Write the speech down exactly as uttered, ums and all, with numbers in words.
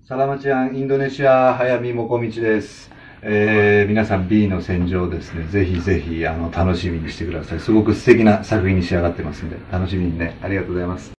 サラマチアン、インドネシア、早見もこみちです。えー、皆さん B の戦場ですね、ぜひぜひ、あの、楽しみにしてください。すごく素敵な作品に仕上がってますんで、楽しみにね、ありがとうございます。